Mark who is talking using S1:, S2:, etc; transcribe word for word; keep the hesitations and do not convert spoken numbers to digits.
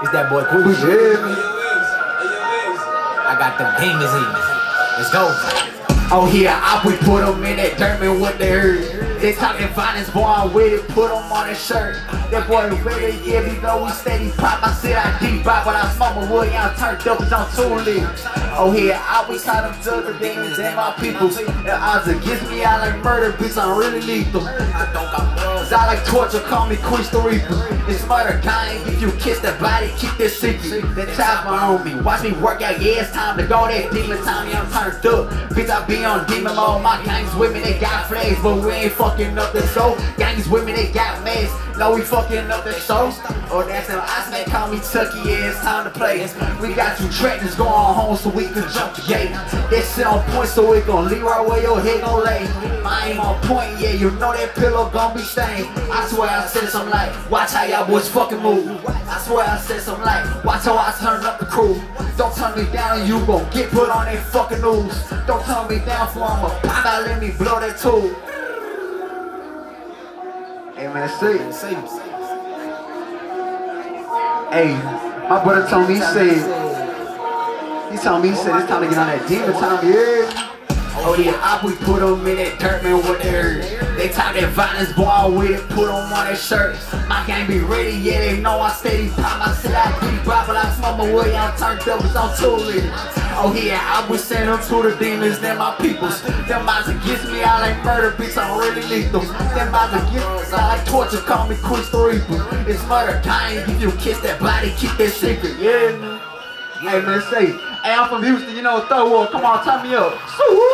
S1: It's that boy Queen. Yeah. I got them demons in me. Let's go. Oh yeah, I we put them in that dirt man with the herd. They talking finance, boy, I'm with it, put them on his shirt. That boy ready, yeah, we know we steady pop. I said I deep pop, but I smoke my wood, y'all turned up, cause I'm too lit. Oh yeah, I always call them drug the demons and my people. The odds against me, I like murder, bitch, I'm really lethal. I don't got morals, I like torture, call me Queen the Reaper. It's murder kind, if you kiss that body, keep this secret. That chopper on me, watch me work out, yeah, it's time to go, that demon time, yeah, I'm turned up. Bitch, I be on demon mode, my gangs with me, they got flags, but we ain't fucking up the show. Gangs with me, they got masks, no, we fucking up the show. Or that's them ice man, call me Tucky, yeah, it's time to play. We got two trainers going home so we can jump the gate. That shit on point so we gon' leave right where your head gon' lay. My aim on point, yeah, you know that pillow gon' be stained. I swear I said something like, watch how y'all boys fucking move. I swear I said something like, watch how I turn up the crew. Don't turn me down and you gon' get put on that fucking news. Don't turn me down for I'ma pop out, let me blow that tool. Hey man, say, say, hey, my brother told me, he said, he told me, he said it's time to get on that demon time, yeah. Oh yeah, I we put them in that dirt man with their herd. They talk that violence, boy, I with it, put them on that shirt. My gang be ready, yeah, they know I steady pop. I said I deep pop, but I smoke my wood, y'all turned up, cause I'm too lit. Oh yeah, I would send them to the demons, they're my peoples. Them odds against me, I like murder, bitch, I'm really lethal. Them odds against me, I like torture, call me Queen the Reaper. It's murder kind, if you kiss that body, keep that secret, yeah. Hey man, say, hey, I'm from Houston, you know, throw up, come on, turn me up.